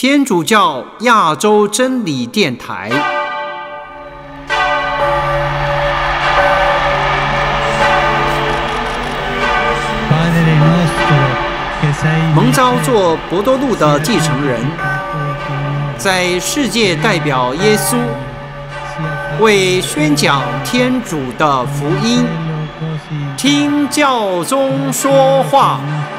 天主教亚洲真理电台。蒙召做伯多禄的继承人，在世界代表耶稣，为宣讲天主的福音，听教宗说话。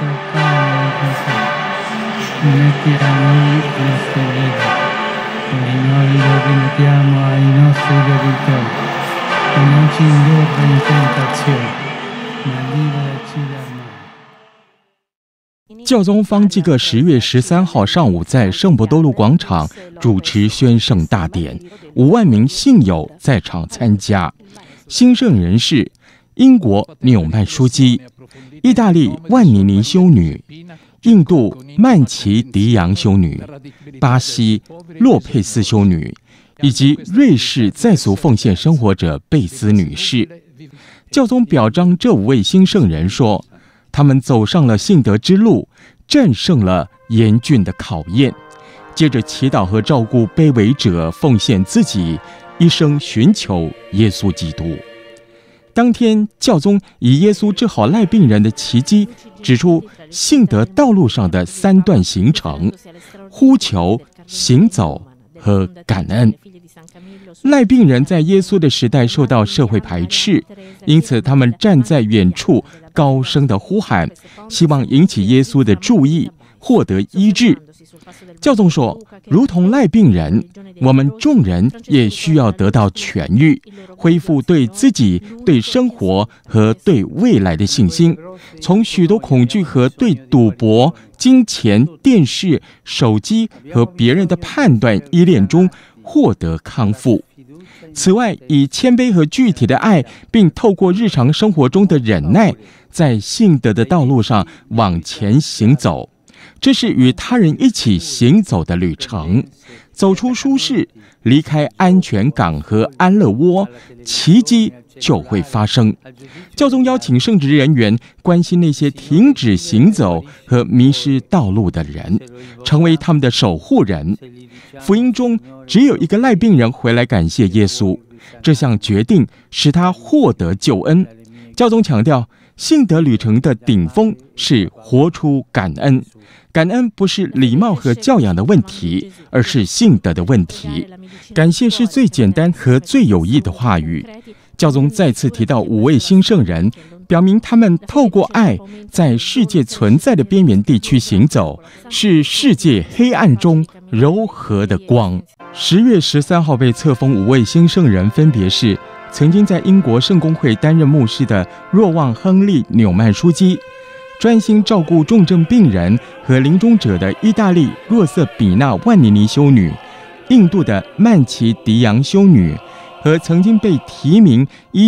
教宗方济各10月13号上午在圣伯多禄广场主持宣圣大典，5万名信友在场参加。兴圣人士：英国纽曼枢机、意大利万尼尼修女、印度曼奇迪扬修女、巴西洛佩斯修女，以及瑞士在俗奉献生活者贝斯女士。教宗表彰这5位兴圣人说，他们走上了信德之路，战胜了严峻的考验，接着祈祷和照顾卑微者，奉献自己，一生寻求耶稣基督。当天，教宗以耶稣治好赖病人的奇迹，指出信德道路上的3段行程：呼求、行走和感恩。赖病人在耶稣的时代受到社会排斥，因此他们站在远处高声的呼喊，希望引起耶稣的注意，获得医治。教宗说，如同赖病人，我们众人也需要得到痊愈，恢复对自己、对生活和对未来的信心，从许多恐惧和对赌博、金钱、电视、手机和别人的判断依恋中获得康复。此外，以谦卑和具体的爱，并透过日常生活中的忍耐，在信德的道路上往前行走。这是与他人一起行走的旅程，走出舒适，离开安全港和安乐窝，奇迹就会发生。教宗邀请圣职人员关心那些停止行走和迷失道路的人，成为他们的守护人。福音中只有一个赖病人回来感谢耶稣，这项决定使他获得救恩。教宗强调，信德旅程的顶峰是活出感恩。感恩不是礼貌和教养的问题，而是信德的问题。感谢是最简单和最有益的话语。教宗再次提到5位兴圣人，表明他们透过爱在世界存在的边缘地区行走，是世界黑暗中柔和的光。10月13号被册封5位兴圣人，分别是曾经在英国圣公会担任牧师的若望·亨利·纽曼枢机，专心照顾重症病人和临终者的意大利若瑟比纳万尼尼修女，印度的曼奇迪扬修女，和曾经被提名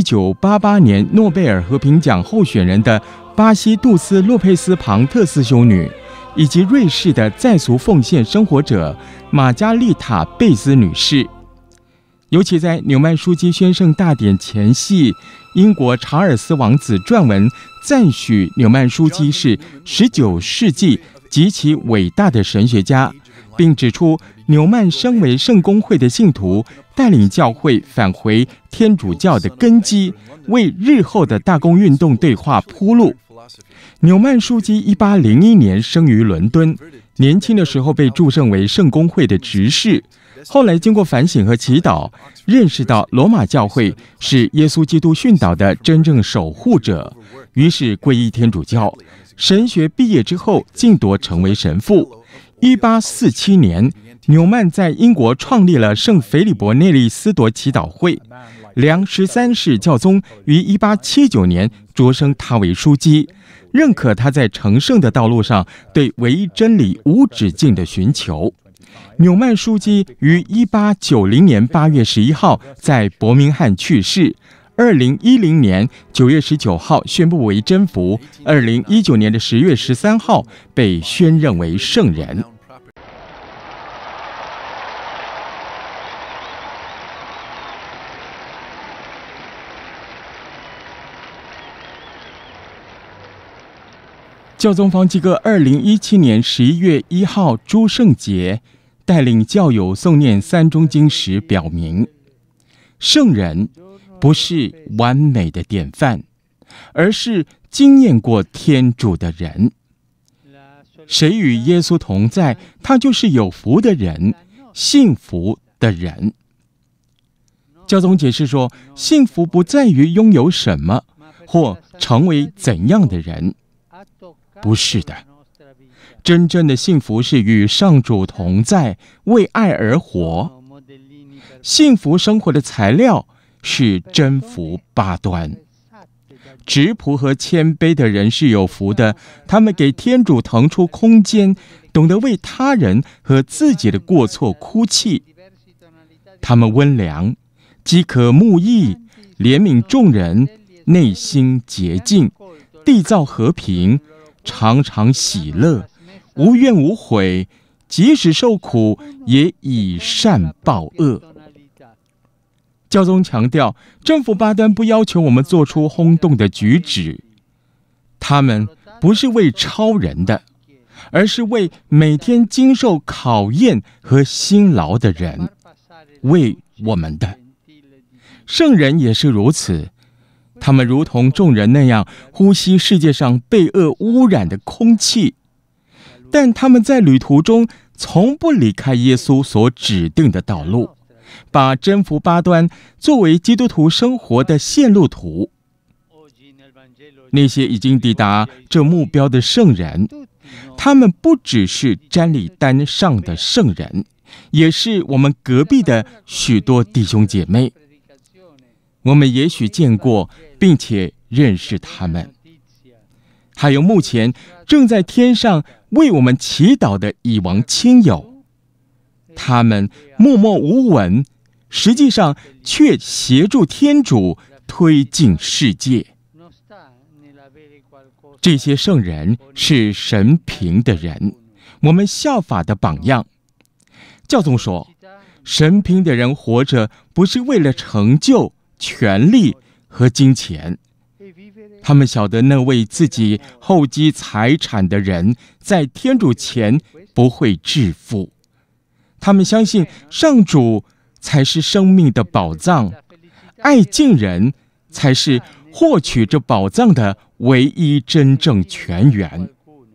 1988年诺贝尔和平奖候选人的巴西杜斯洛佩斯庞特斯修女，以及瑞士的在俗奉献生活者玛加丽塔贝斯女士。尤其在纽曼枢机宣圣大典前夕，英国查尔斯王子撰文赞许纽曼枢机是19世纪极其伟大的神学家，并指出纽曼身为圣公会的信徒，带领教会返回天主教的根基，为日后的大公运动对话铺路。纽曼枢机1801年生于伦敦，年轻的时候被祝圣为圣公会的执事，后来经过反省和祈祷，认识到罗马教会是耶稣基督训导的真正守护者，于是皈依天主教。神学毕业之后，晋铎成为神父。1847年，纽曼在英国创立了圣腓利伯内利斯铎祈祷会。良13世教宗于1879年擢升他为枢机，认可他在成圣的道路上对唯一真理无止境的寻求。纽曼枢机于1890年8月11号在伯明翰去世，2010年9月19号宣布为真福，2019年的10月13号被宣认为圣人。教宗方济各2017年11月1号诸圣节带领教友诵念三中经时表明，圣人不是完美的典范，而是经验过天主的人。谁与耶稣同在，他就是有福的人，幸福的人。教宗解释说，幸福不在于拥有什么或成为怎样的人，不是的。真正的幸福是与上主同在，为爱而活。幸福生活的材料是真福八端。直朴和谦卑的人是有福的，他们给天主腾出空间，懂得为他人和自己的过错哭泣。他们温良，饥渴慕义，怜悯众人，内心洁净，缔造和平，常常喜乐，无怨无悔，即使受苦也以善报恶。教宗强调，政府八端不要求我们做出轰动的举止，他们不是为超人的，而是为每天经受考验和辛劳的人，为我们的。圣人也是如此，他们如同众人那样呼吸世界上被恶污染的空气，但他们在旅途中从不离开耶稣所指定的道路，把真福八端作为基督徒生活的线路图。那些已经抵达这目标的圣人，他们不只是瞻礼单上的圣人，也是我们隔壁的许多弟兄姐妹。我们也许见过并且认识他们，还有目前正在天上为我们祈祷的已亡亲友，他们默默无闻，实际上却协助天主推进世界。这些圣人是神凭的人，我们效法的榜样。教宗说，神凭的人活着不是为了成就、权力和金钱，他们晓得那为自己厚积财产的人，在天主前不会致富。他们相信上主才是生命的宝藏，爱敬人才是获取这宝藏的唯一真正泉源。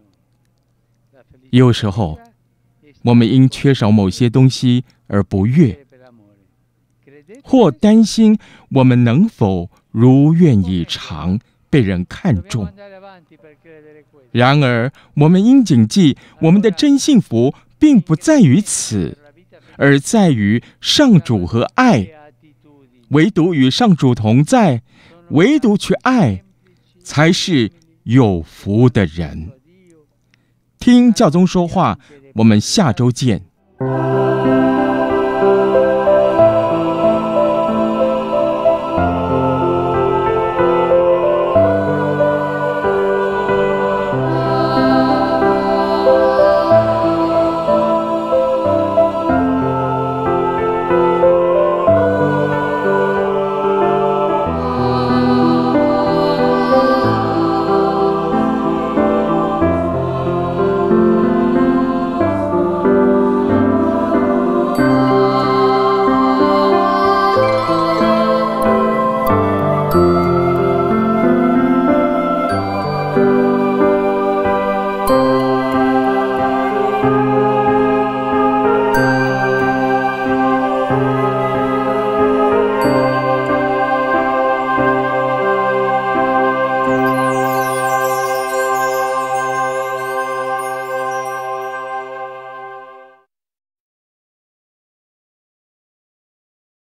有时候，我们因缺少某些东西而不悦，或担心我们能否如愿以偿被人看重。然而，我们应谨记，我们的真幸福并不在于此，而在于上主和爱。唯独与上主同在，唯独去爱，才是有福的人。听教宗说话，我们下周见。